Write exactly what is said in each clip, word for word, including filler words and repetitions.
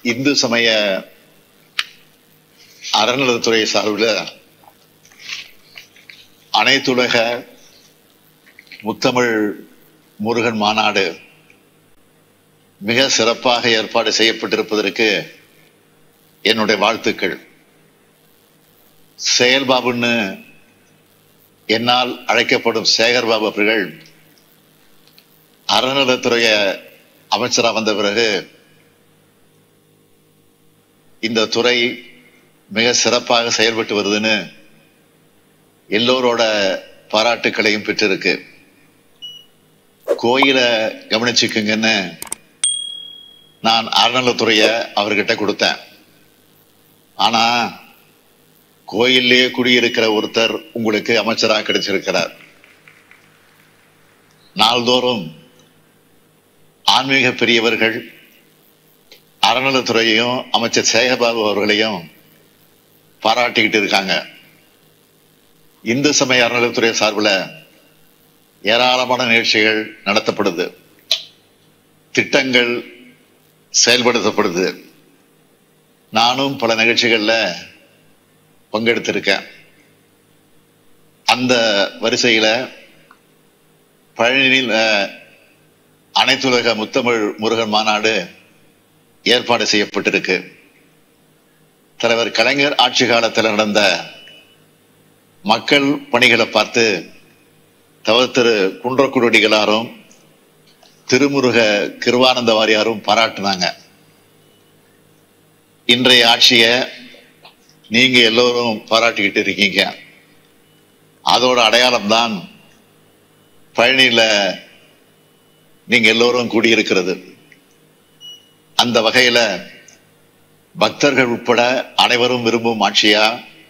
இந்து சமய அறநிலையத்துறை சார்பில் அனைத்துலக முத்தமிழ் முருகன் மாநாடு மிக சிறப்பாக ஏற்பாடு செய்யப்பட்டிருப்பதற்கு என்னுடைய வாழ்த்துக்கள். செயல்பாபுன்னு என்னால் அழைக்கப்படும் சேகர்பாபு அவர்கள் அறநிலையத்துறை அமைச்சராக வந்த பிறகு இந்த துறை மிக சிறப்பாக செயல்பட்டு வருதுன்னு எல்லோரோட பாராட்டுக்களையும் பெற்றிருக்கு. கோயிலை கவனிச்சுக்குங்கன்னு நான் அறநிலையத்துறைய அவர்கிட்ட கொடுத்தேன். ஆனா கோயிலே குடியிருக்கிற ஒருத்தர் உங்களுக்கு அமைச்சராக கிடைச்சிருக்கிறார். நாள்தோறும் ஆன்மீக பெரியவர்கள் அறநிலையத்துறையையும் அமைச்சர் சேகர்பாபு அவர்களையும் பாராட்டிக்கிட்டு இருக்காங்க. இந்து சமய அறநிலையத்துறை சார்பில் ஏராளமான நிகழ்ச்சிகள் நடத்தப்படுது, திட்டங்கள் செயல்படுத்தப்படுது. நானும் பல நிகழ்ச்சிகள்ல பங்கெடுத்திருக்கேன். அந்த வரிசையில பழனியில் அனைத்துலக முத்தமிழ் முருகன் மாநாடு ஏற்பாடு செய்யப்பட்டிருக்கு. தலைவர் கலைஞர் ஆட்சி காலத்தில் நடந்த மக்கள் பணிகளை பார்த்து தவ திரு குன்றக்குடிகளாரும் திருமுருக கிருவானந்த வாரியாரும் பாராட்டினாங்க. இன்றைய ஆட்சிய நீங்க எல்லோரும் பாராட்டிக்கிட்டு இருக்கீங்க. அதோட அடையாளம் தான் பழனியில நீங்க எல்லோரும் கூடியிருக்கிறது. அந்த வகையில பக்தர்கள் உட்பட அனைவரும் விரும்பும் ஆட்சியா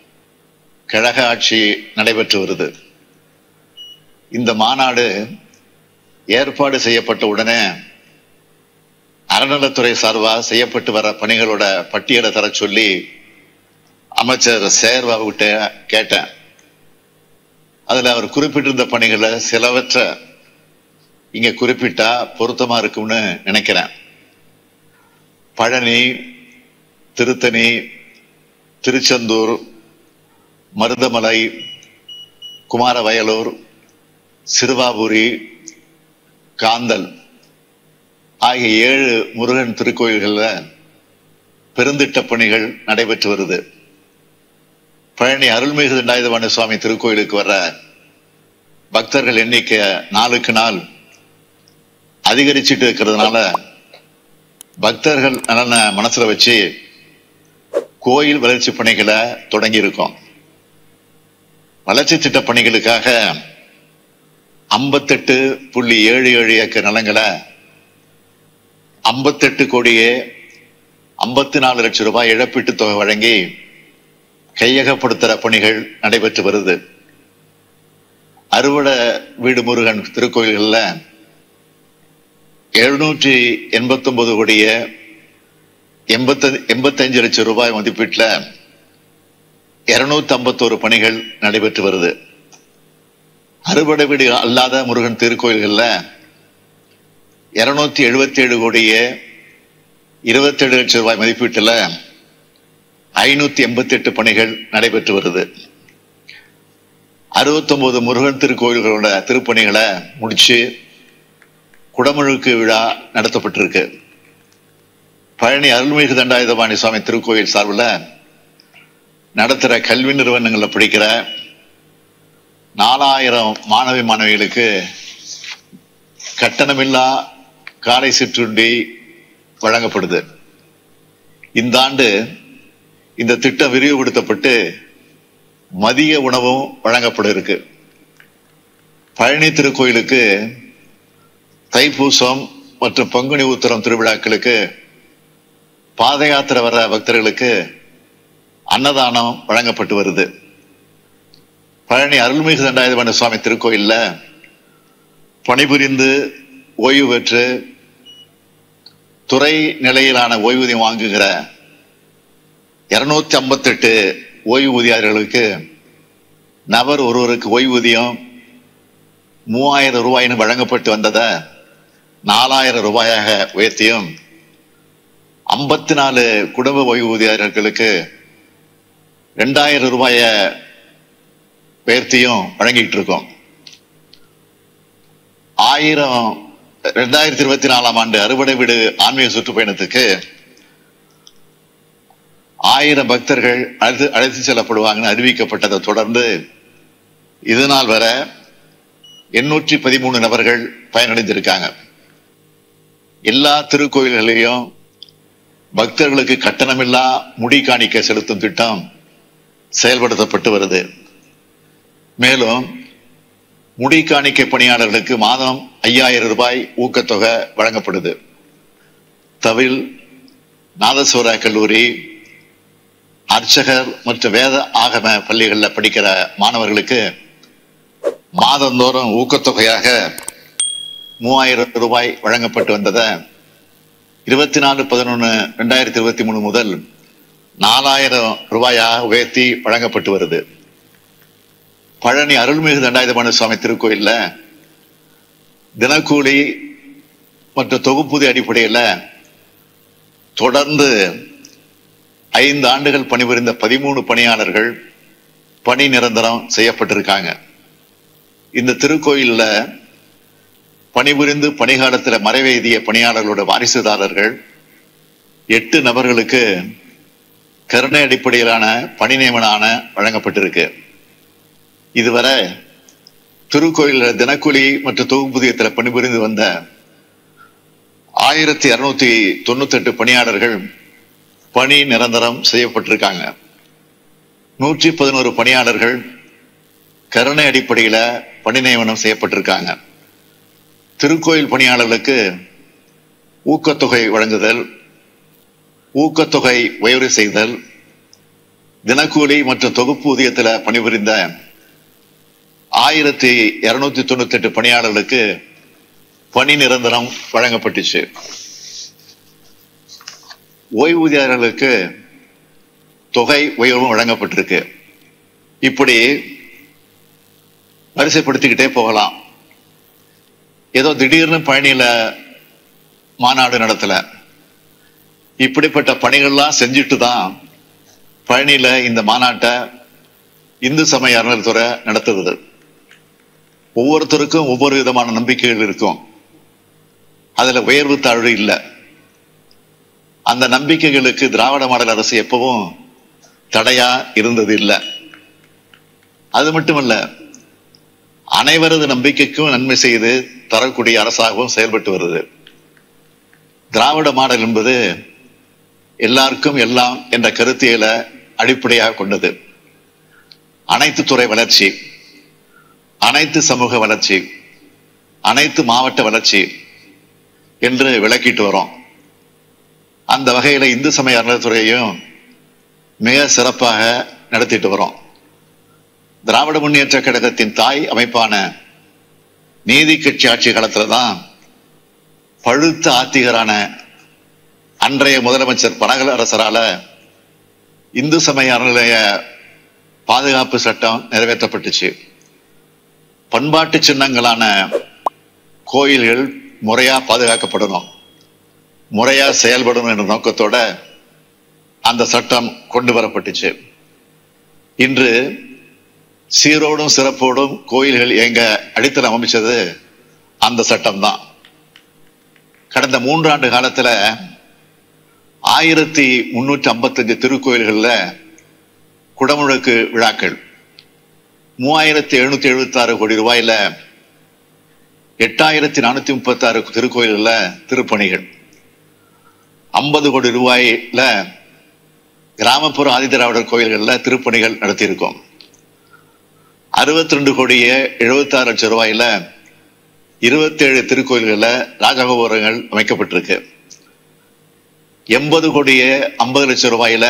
கழக ஆட்சி நடைபெற்று வருது. இந்த மாநாடு ஏற்பாடு செய்யப்பட்ட உடனே அறநிலையத்துறை சார்பா செய்யப்பட்டு வர பணிகளோட பட்டியலை தர சொல்லி அமைச்சர் சேகர்பாபு கிட்ட கேட்டேன். அதுல அவர் குறிப்பிட்டிருந்த பணிகளை சிலவற்றை இங்க குறிப்பிட்டா பொருத்தமா இருக்கும்னு நினைக்கிறேன். பழனி, திருத்தணி, திருச்செந்தூர், மருதமலை, குமாரவயலூர், சிறுவாபுரி, காந்தல் ஆகிய ஏழு முருகன் திருக்கோயில்கள்ல பெருந்திட்ட பணிகள் நடைபெற்று வருது. பழனி அருள்மிகு தண்டாயுதபாணி சுவாமி திருக்கோயிலுக்கு வர பக்தர்கள் எண்ணிக்கை நாளுக்கு நாள் அதிகரிச்சுட்டு இருக்கிறதுனால பக்தர்கள் நலன மனசுல வச்சு கோயில் வளர்ச்சி பணிகளை தொடங்கி இருக்கோம். வளர்ச்சி திட்ட பணிகளுக்காக ஐம்பத்தெட்டு புள்ளி ஏழு ஏழு ஏக்கர் நிலங்களை ஐம்பத்தெட்டு கோடியே ஐம்பத்தி நாலு லட்சம் ரூபாய் இழப்பீட்டு தொகை வழங்கி கையகப்படுத்துற பணிகள் நடைபெற்று வருது. அறுவடை வீடு முருகன் திருக்கோயில்கள்ல எழுநூற்றி எண்பத்தி ஒன்பது கோடியே எண்பத்தி எண்பத்தி அஞ்சு லட்சம் ரூபாய் மதிப்பீட்டுல இருநூத்தி ஐம்பத்தோரு பணிகள் நடைபெற்று வருது. அறுவடை வீடு அல்லாத முருகன் திருக்கோயில்கள்ல இருநூத்தி எழுபத்தி ஏழு கோடியே இருபத்தி ஏழு லட்சம் ரூபாய் மதிப்பீட்டுல ஐநூத்தி எண்பத்தி எட்டு பணிகள் நடைபெற்று வருது. அறுபத்தி ஒன்பது முருகன் திருக்கோயில்களோட திருப்பணிகளை முடிச்சு குடமுழுக்கு விழா நடத்தப்பட்டிருக்கு. பழனி அருள்மிகு தண்டாயுதபாணி சுவாமி திருக்கோயில் சார்பில் நடத்துற கல்வி நிறுவனங்களில் படிக்கிற நாலாயிரம் மாணவி மாணவிகளுக்கு கட்டணமில்லா காலை சிற்றுண்டி வழங்கப்படுது. இந்த ஆண்டு இந்த திட்டம் விரிவுபடுத்தப்பட்டு மதிய உணவும் வழங்கப்பட இருக்கு. பழனி திருக்கோயிலுக்கு தைப்பூசம் மற்றும் பங்குனி உத்திரம் திருவிழாக்களுக்கு பாத யாத்திரை வர்ற பக்தர்களுக்கு அன்னதானம் வழங்கப்பட்டு வருது. பழனி அருள்மிகு தண்டாயுதபாணி சுவாமி திருக்கோயில்ல பணிபுரிந்து ஓய்வு பெற்று துறை நிலையிலான ஓய்வூதியம் வாங்குகிற இருநூத்தி ஐம்பத்தி எட்டு ஓய்வூதியாளர்களுக்கு நபர் ஒருவருக்கு ஓய்வூதியம் மூவாயிரம் ரூபாயின்னு வழங்கப்பட்டு வந்ததை நாலாயிரம் ரூபாயாக உயர்த்தியும் ஐம்பத்தி நாலு குடும்ப ஓய்வூதியர்களுக்கு ரெண்டாயிரம் ரூபாய உயர்த்தியும் வழங்கிட்டு இருக்கோம். ஆயிரம் ரெண்டாயிரத்தி இருபத்தி நாலாம் ஆண்டு அறுவடை வீடு ஆன்மீக சுற்றுப்பயணத்துக்கு ஆயிரம் பக்தர்கள் அழைத்து அழைத்து செல்லப்படுவாங்கன்னு அறிவிக்கப்பட்டதை தொடர்ந்து இது நாள் வரை எண்ணூற்றி பதிமூணு நபர்கள் பயனடைந்திருக்காங்க. எல்லா திருக்கோயில்களையும் பக்தர்களுக்கு கட்டணமில்லா முடி காணிக்க செலுத்தும் திட்டம் செயல்படுத்தப்பட்டு வருது. மேலும் முடி காணிக்கை பணியாளர்களுக்கு மாதம் ஐயாயிரம் ரூபாய் ஊக்கத்தொகை வழங்கப்படுது. தவில், நாதஸ்வர கல்லூரி, அர்ச்சகர் மற்றும் வேத ஆகம பள்ளிகளில் படிக்கிற மாணவர்களுக்கு மாதந்தோறும் ஊக்கத்தொகையாக மூவாயிரம் ரூபாய் வழங்கப்பட்டு வந்ததை இருபத்தி நாலு பதினொன்னு ரெண்டாயிரத்தி இருபத்தி மூணு முதல் நாலாயிரம் ரூபாயாக உயர்த்தி வழங்கப்பட்டு வருது. பழனி அருள்மிகு தண்டாயுதபாணி சுவாமி திருக்கோயில்ல தினக்கூலி மற்றும் தொகுப்பூதி அடிப்படையில் தொடர்ந்து ஐந்து ஆண்டுகள் பணிபுரிந்த பதிமூணு பணியாளர்கள் பணி நிரந்தரம் செய்யப்பட்டிருக்காங்க. இந்த திருக்கோயில்ல பணிபுரிந்து பணிகாலத்தில் மறைவேதிய பணியாளர்களோட வாரிசுதாரர்கள் எட்டு நபர்களுக்கு கருணை அடிப்படையிலான பணி நியமன வழங்கப்பட்டிருக்கு. இதுவரை திருக்கோயில தினக்கூலி மற்றும் தொகுப்பூதியத்தில் பணிபுரிந்து வந்த ஆயிரத்தி இருநூத்தி தொண்ணூத்தி எட்டு பணியாளர்கள் பணி நிரந்தரம் செய்யப்பட்டிருக்காங்க. நூற்றி பதினோரு பணியாளர்கள் கருணை அடிப்படையில பணி நியமனம் செய்யப்பட்டிருக்காங்க. திருக்கோயில் பணியாளர்களுக்கு ஊக்கத்தொகை வழங்குதல், ஊக்கத்தொகை உயர்வு செய்தல், தினக்கூலி மற்றும் தொகுப்பூதியத்தில் பணிபுரிந்த ஆயிரத்தி இருநூத்தி தொண்ணூத்தி எட்டு பணியாளர்களுக்கு பணி நிரந்தரம் வழங்கப்பட்டுச்சு. ஓய்வூதியர்களுக்கு தொகை உயர்வும் வழங்கப்பட்டிருக்கு. இப்படி வரிசைப்படுத்திக்கிட்டே போகலாம். ஏதோ திடீர்னு பழனியில மாநாடு நடத்தல, இப்படிப்பட்ட பணிகள்லாம் செஞ்சுட்டு தான் பழனியில இந்த மாநாட்டை இந்து சமய அறநிலையத்துறை நடத்துவது. ஒவ்வொருத்தருக்கும் ஒவ்வொரு விதமான நம்பிக்கைகள் இருக்கும். அதுல உயர்வு தாழ்வு இல்லை. அந்த நம்பிக்கைகளுக்கு திராவிட மாடல் அரசு எப்பவும் தடையா இருந்தது இல்லை. அது மட்டுமல்ல, அனைவரது நம்பிக்கைக்கும் நன்மை செய்து தரக்கூடிய அரசாகவும் செயல்பட்டு வருது. திராவிட மாடல் என்பது எல்லாருக்கும் எல்லாம் என்ற கருத்தியலை அடிப்படையாக கொண்டது. அனைத்து துறை வளர்ச்சி, அனைத்து சமூக வளர்ச்சி, அனைத்து மாவட்ட வளர்ச்சி என்று விளக்கிட்டு வரோம். அந்த வகையில இந்து சமய அறநிலையத்துறையையும் மிக சிறப்பாக நடத்திட்டு வரோம். திராவிட முன்னேற்ற கழகத்தின் தாய் அமைப்பான நீதி கட்சி ஆட்சி காலத்துல தான் பழுத்த ஆத்திகரான அன்றைய முதலமைச்சர் பனகல் அரசரால இந்து சமய அறநிலைய பாதுகாப்பு சட்டம் நிறைவேற்றப்பட்டுச்சு. பண்பாட்டு சின்னங்களான கோயில்கள் முறையா பாதுகாக்கப்படணும், முறையா செயல்படணும் என்ற நோக்கத்தோட அந்த சட்டம் கொண்டு வரப்பட்டுச்சு. இன்று சீரோடும் சிறப்போடும் கோயில்கள் எங்க அடித்தளம் அமைச்சது அந்த சட்டம் தான். கடந்த மூன்றாண்டு காலத்துல ஆயிரத்தி முன்னூற்றி ஐம்பத்தி அஞ்சு திருக்கோயில்கள்ல குடமுழுக்கு விழாக்கள், மூவாயிரத்தி எழுநூத்தி எழுபத்தி ஆறு கோடி ரூபாயில எட்டாயிரத்தி நானூத்தி முப்பத்தி ஆறு திருக்கோயில்கள்ல திருப்பணிகள், ஐம்பது கோடி ரூபாயில கிராமப்புற ஆதிதிராவிடர் கோயில்கள்ல திருப்பணிகள் நடத்தியிருக்கோம். அறுபத்தி ரெண்டு கோடியே எழுபத்தி ஆறு லட்சம் ரூபாயில இருபத்தி ஏழு திருக்கோயில்கள்ல ராஜகோபுரங்கள் அமைக்கப்பட்டிருக்கு. எண்பது கோடியே ஐம்பது லட்சம் ரூபாயில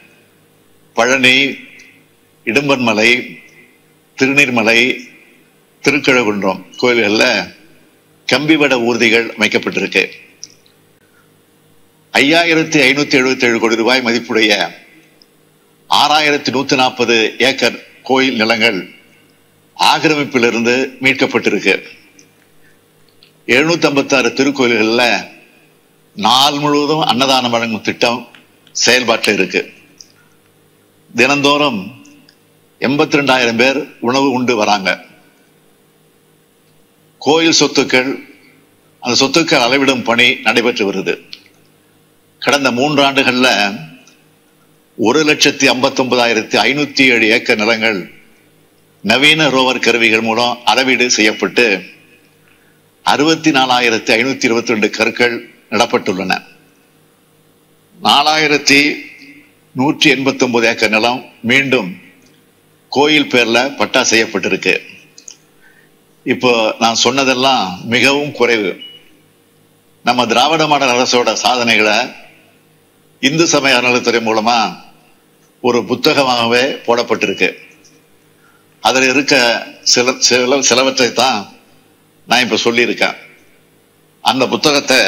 பழனி, இடும்பன்மலை, திருநீர்மலை, திருக்கழுகுன்றம் கோயில்கள்ல கம்பிவட ஊர்திகள் அமைக்கப்பட்டிருக்கு. ஐயாயிரத்தி ஐநூத்தி எழுபத்தி ஏழு கோடி ரூபாய் மதிப்புடைய ஆறாயிரத்தி நூத்தி நாற்பது ஏக்கர் கோயில் நிலங்கள் ஆக்கிரமிப்பிலிருந்து மீட்கப்பட்டிருக்கு. எழுநூத்தி ஐம்பத்தி ஆறு திருக்கோயில்கள்ல நாள் முழுவதும் அன்னதானம் வழங்கும் திட்டம் செயல்பாட்டில் இருக்கு. தினந்தோறும் எண்பத்தி ரெண்டாயிரம் பேர் உணவு உண்டு வராங்க. கோயில் சொத்துக்கள், அந்த சொத்துக்கள் அளவிடும் பணி நடைபெற்று வருது. கடந்த மூன்றாண்டுகள்ல ஒரு லட்சத்தி ஐம்பத்தி ஒன்பதாயிரத்தி ஐநூத்தி ஏழு ஏக்கர் நிலங்கள் நவீன ரோவர் கருவிகள் மூலம் அளவீடு செய்யப்பட்டு அறுபத்தி நாலாயிரத்தி ஐநூத்தி இருபத்தி ரெண்டு கற்கள் நடப்பட்டுள்ளன. நாலாயிரத்தி நூற்றி எண்பத்தி ஒன்பது ஏக்கர் நிலம் மீண்டும் கோயில் பேர்ல பட்டா செய்யப்பட்டிருக்கு. இப்போ நான் சொன்னதெல்லாம் மிகவும் குறைவு. நம்ம திராவிட மாடல் அரசோட சாதனைகளை இந்து சமய அறநிலையத்துறை மூலமா ஒரு புத்தகமாகவே போடப்பட்டிருக்கு. அதில் இருக்க சில சில சிலவற்றை தான் நான் இப்ப சொல்லியிருக்கேன். அந்த புத்தகத்தை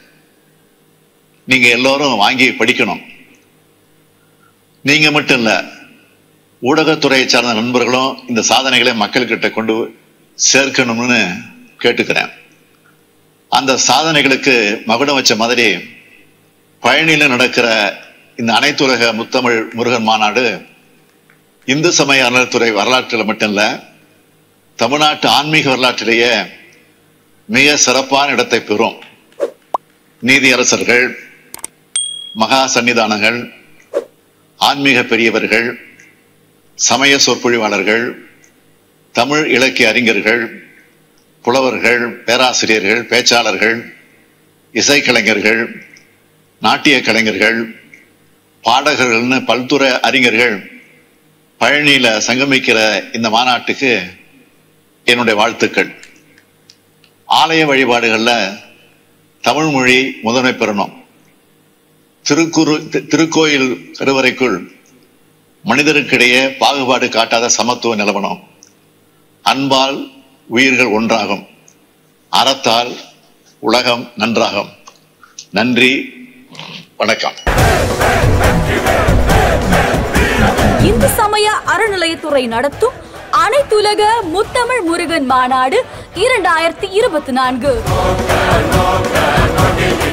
நீங்க எல்லோரும் வாங்கி படிக்கணும். நீங்க மட்டும் இல்ல, ஊடகத்துறையை சார்ந்த நண்பர்களும் இந்த சாதனைகளை மக்கள்கிட்ட கொண்டு சேர்க்கணும்னு கேட்டுக்கிறேன். அந்த சாதனைகளுக்கு மகுடம் வச்ச மாதிரி பழனியில நடக்கிற இந்த அனைத்துலக முத்தமிழ் முருகன் மாநாடு இந்து சமய அறநிலையத்துறை வரலாற்றில் மட்டும் இல்ல, தமிழ்நாட்டு ஆன்மீக வரலாற்றிலேயே மிக சிறப்பான இடத்தை பெறும். நீதியரசர்கள், மகா சன்னிதானங்கள், ஆன்மீக பெரியவர்கள், சமய சொற்பொழிவாளர்கள், தமிழ் இலக்கிய அறிஞர்கள், புலவர்கள், பேராசிரியர்கள், பேச்சாளர்கள், இசைக்கலைஞர்கள், நாட்டிய கலைஞர்கள், பாடகர்கள்னு பல்துறை அறிஞர்கள் பழனியில சங்கமிக்கிற இந்த மாநாட்டுக்கு என்னுடைய வாழ்த்துக்கள். ஆலய வழிபாடுகள்ல தமிழ் மொழி முதன்மை பெறணும். திருக்குறு திருக்கோயில் கருவறைக்குள் மனிதருக்கிடையே பாகுபாடு காட்டாத சமத்துவம் நிலவணும். அன்பால் உயிர்கள் ஒன்றாகும், அறத்தால் உலகம் நன்றாகும். நன்றி, வணக்கம். இந்து சமய அறநிலையத்துறை நடத்தும் அனைத்துலக முத்தமிழ் முருகன் மாநாடு இரண்டாயிரத்தி இருபத்தி நான்கு